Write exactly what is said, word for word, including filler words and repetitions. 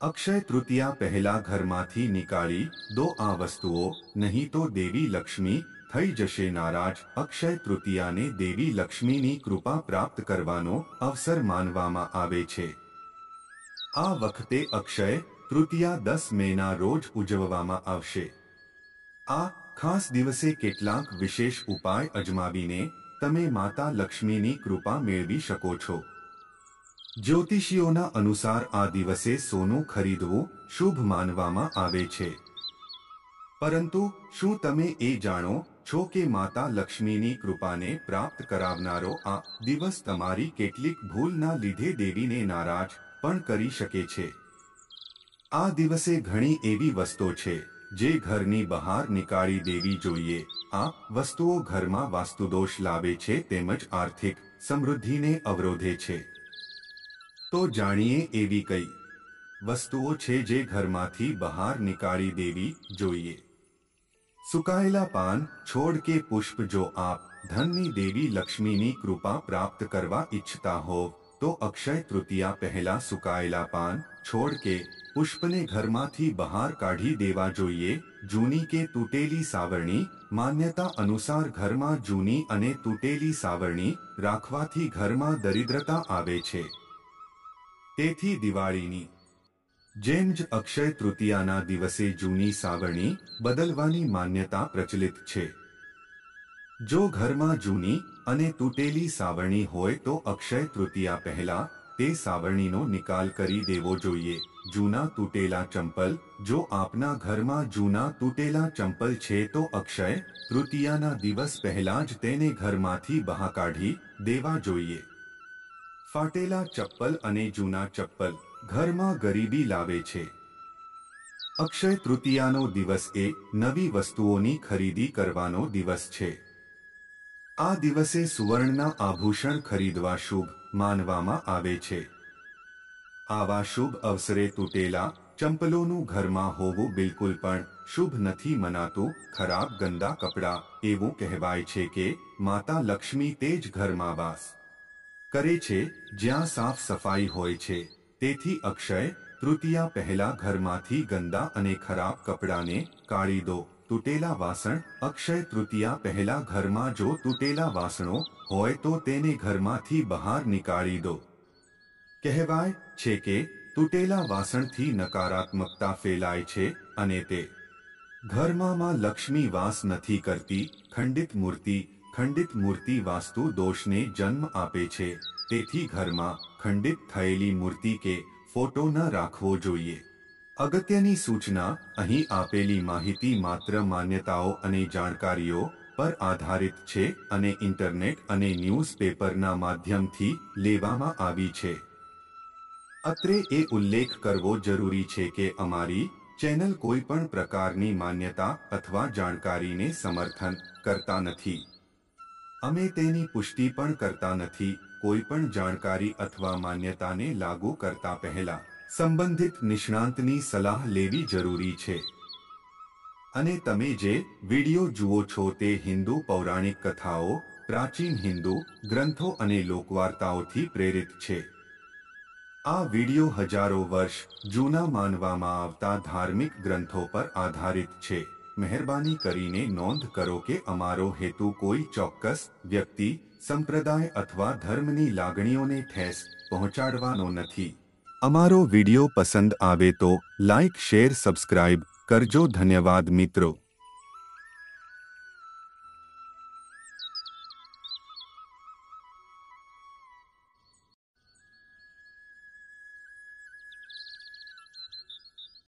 અક્ષય તૃતીયા પહેલા ઘરમાંથી નીકાળી દો આ વસ્તુઓ, નહીં તો દેવી લક્ષ્મી થઈ જશે નારાજ. અક્ષય તૃતીયાને દેવી લક્ષ્મીની કૃપા પ્રાપ્ત કરવાનો અવસર માનવામાં આવે છે. આ વખતે અક્ષય તૃતીયા દસ મેના રોજ ઉજવવામાં આવશે. આ ખાસ દિવસે કેટલાક વિશેષ ઉપાય અજમાવીને તમે માતા લક્ષ્મીની કૃપા મેળવી શકો છો. જ્યોતિષીઓના અનુસાર આ દિવસે સોનું ખરીદવું શુભ માનવામાં આવે છે. પરંતુ શું તમે એ જાણો છો કે માતા લક્ષ્મીની કૃપાને પ્રાપ્ત કરાવનારો આ દિવસ તમારી કેટલીક ભૂલના લીધે દેવીને નારાજ પણ કરી શકે છે? આ દિવસે ઘણી એવી વસ્તુઓ છે જે ઘરની બહાર નીકાળી દેવી જોઈએ. આ વસ્તુઓ ઘરમાં વાસ્તુદોષ લાવે છે તેમજ આર્થિક સમૃદ્ધિને અવરોધે છે. તો જાણીએ એવી કઈ વસ્તુઓ છે જે ઘરમાંથી બહાર નીકાળી દેવી જોઈએ. સુકાયેલા પાન, છોડ કે પુષ્પ. જો આપ ધનની દેવી લક્ષ્મીની કૃપા પ્રાપ્ત કરવા ઈચ્છતા હોવ તો અક્ષય તૃતીયા પહેલા સુકાયેલા પાન, છોડ કે પુષ્પને ઘરમાંથી બહાર કાઢી દેવા જોઈએ. જૂની કે તૂટેલી સાવરણી. માન્યતા અનુસાર ઘરમાં જૂની અને તૂટેલી સાવરણી રાખવાથી ઘરમાં દરિદ્રતા આવે છે. તેથી દિવાળીની જેમ જ અક્ષય તૃતીયાના દિવસે જૂની સાવરણી બદલવાની માન્યતા પ્રચલિત છે. જો ઘરમાં જૂની અને તૂટેલી સાવરણી હોય તો અક્ષય તૃતીયા પહેલા તે સાવરણીનો નિકાલ કરી દેવો જોઈએ. જૂના તૂટેલા ચંપલ. જો આપના ઘરમાં જૂના તૂટેલા ચંપલ છે તો અક્ષય તૃતીયાના દિવસ પહેલા જ તેને ઘરમાંથી બહાર કાઢી દેવા જોઈએ. ફાટેલા ચપ્પલ અને જૂના ચપ્પલ ઘરમાં ગરીબી લાવે છે. અક્ષય તૃતીયાનો દિવસ એ નવી વસ્તુઓની ખરીદી કરવાનો દિવસ છે. આ દિવસે સુવર્ણના આભૂષણ ખરીદવા શુભ માનવામાં આવે છે. આવા શુભ અવસરે તૂટેલા ચંપલોનું ઘરમાં હોવું બિલકુલ પણ શુભ નથી મનાતું. ખરાબ ગંદા કપડાં. એવું કહેવાય છે કે માતા લક્ષ્મી તે જ ઘરમાં વાસ કરે છે જ્યાં સાફ સફાઈ હોય છે. તેથી અક્ષય તૃતીયા પહેલા ઘરમાંથી ગંદા અને ખરાબ કપડાને કાઢી દો. તૂટેલા વાસણ. અક્ષય તૃતીયા પહેલા ઘરમાં જો તૂટેલા વાસણો હોય તો તેને ઘરમાંથી બહાર નીકાળી દો. કહેવાય છે કે તૂટેલા વાસણથી નકારાત્મકતા ફેલાય છે અને તે ઘરમાં લક્ષ્મી વાસ નથી કરતી. ખંડિત મૂર્તિ. ખંડિત મૂર્તિ વાસ્તુ દોષને જન્મ આપે છે. તેથી ઘરમાં ખંડિત થયેલી મૂર્તિ કે ફોટો ન રાખવો જોઈએ. અગત્યની સૂચના. અહીં આપેલી માહિતી માત્ર માન્યતાઓ અને જાણકારીઓ પર આધારિત છે અને ઇન્ટરનેટ અને ન્યૂઝપેપરના માધ્યમથી લેવામાં આવી છે. અત્રે એ ઉલ્લેખ કરવો જરૂરી છે કે અમારી ચેનલ કોઈ પણ પ્રકારની માન્યતા અથવા જાણકારીને સમર્થન કરતા નથી. અમે તેની પુષ્ટિ પણ કરતા નથી. કોઈ પણ જાણકારી અથવા માન્યતાને લાગુ કરતા પહેલા સંબંધિત નિષ્ણાંતની સલાહ લેવી જરૂરી છે. અને તમે જે વિડિયો જુઓ છો તે હિન્દુ પૌરાણિક કથાઓ, પ્રાચીન હિન્દુ ગ્રંથો અને લોકવાર્તાઓથી પ્રેરિત છે. આ વિડિયો હજારો વર્ષ જૂના માનવામાં આવતા ધાર્મિક ગ્રંથો પર આધારિત છે. મહેરબાની કરીને નોંધ કરો કે અમારો હેતુ કોઈ ચોક્કસ વ્યક્તિ, સંપ્રદાય અથવા ધર્મની લાગણીઓને ઠેસ પહોંચાડવાનો નથી. અમારો વિડિયો પસંદ આવે તો લાઇક, શેર, સબસ્ક્રાઇબ કરજો. ધન્યવાદ મિત્રો.